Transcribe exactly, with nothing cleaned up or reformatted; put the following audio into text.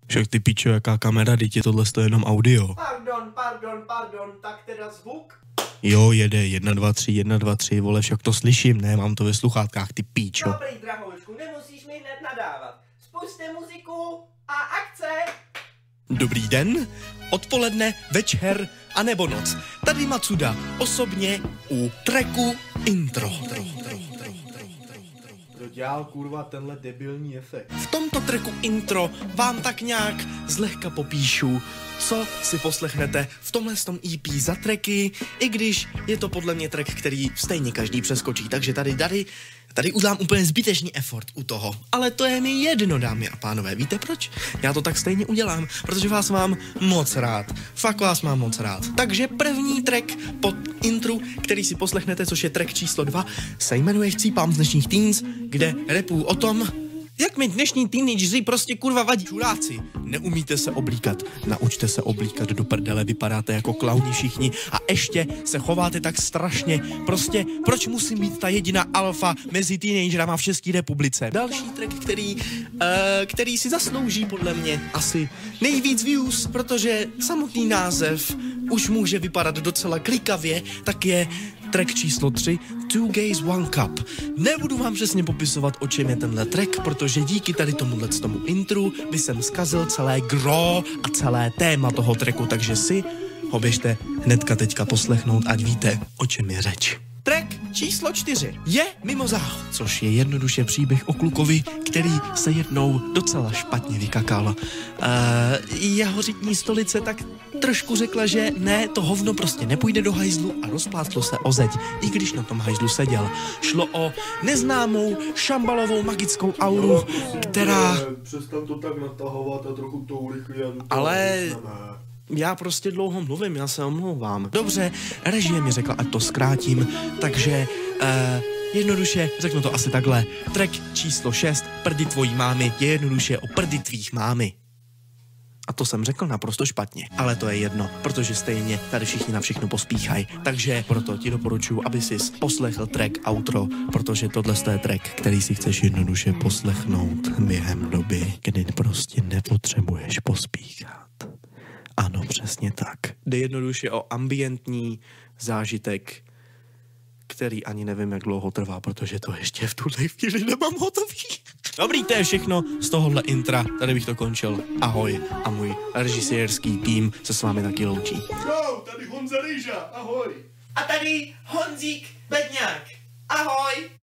Však ty pičo, jaká kamera, teď je tohle to jenom audio. Pardon, pardon, pardon, tak teda zvuk? Jo, jede, jedna, dva, tři, jedna, dva, tři, vole, však to slyším, ne, mám to ve sluchátkách, ty píčo. Dobrý, drahoušku, nemusíš mi hned nadávat. Spuste muziku a akce! Dobrý den, odpoledne, večer, anebo noc. Tady Matsuda, osobně u tracku intro. Kdo dělal kurva tenhle debilní efekt? V tomto tracku intro vám tak nějak zlehka popíšu, co si poslechnete v tomhle tom E P za tracky, i když je to podle mě track, který stejně každý přeskočí, takže tady, tady, tady udělám úplně zbytečný effort u toho. Ale to je mi jedno, dámy a pánové, víte proč? Já to tak stejně udělám, protože vás mám moc rád. Fakt vás mám moc rád. Takže první track pod intru, který si poslechnete, což je track číslo dva, se jmenuje Chcípám z dnešních teens, kde rapuju o tom, jak mi dnešní teenageři prostě kurva vadí. Čuráci, neumíte se oblíkat, naučte se oblíkat do prdele, vypadáte jako klauni všichni a ještě se chováte tak strašně. Prostě proč musím být ta jediná alfa mezi teenagerama v České republice? Další track, který, uh, který si zaslouží podle mě asi nejvíc views, protože samotný název už může vypadat docela klikavě, tak je track číslo tři, Two Gays One Cup. Nebudu vám přesně popisovat, o čem je tenhle track, protože díky tady tomuhle tomu intru by jsem zkazil celé gro a celé téma toho tracku, takže si ho běžte hnedka teďka poslechnout, ať víte, o čem je řeč. Track číslo čtyři je Mimo záchod, což je jednoduše příběh o klukovi, který se jednou docela špatně vykakal. Uh, jeho řitní stolice tak trošku řekla, že ne, to hovno prostě nepůjde do hajzlu a rozplátlo se o zeď, i když na tom hajzlu seděl. Šlo o neznámou šambalovou magickou auru, která... Přestan to tak natahovat a trochu to urychlí. Ale... Já prostě dlouho mluvím, já se omlouvám. Dobře, režie mi řekla, ať to zkrátím, takže uh, jednoduše řeknu to asi takhle. Track číslo šest, Prdy tvojí mámy, je jednoduše o prdy tvých mámy. A to jsem řekl naprosto špatně, ale to je jedno, protože stejně tady všichni na všechno pospíchají. Takže proto ti doporučuji, aby jsi poslechl track outro, protože tohle je track, který si chceš jednoduše poslechnout během doby, kdy prostě nepotřebuješ pospíchat. Ano, přesně tak. Jde jednoduše o ambientní zážitek, který ani nevím, jak dlouho trvá, protože to ještě v tuhle chvíli nemám hotový. Dobrý, to je všechno z tohohle intra, tady bych to končil. Ahoj a můj režisérský tým se s vámi taky loučí. Čau, tady Honza Rýža, ahoj. A tady Honzík Bedňák. Ahoj!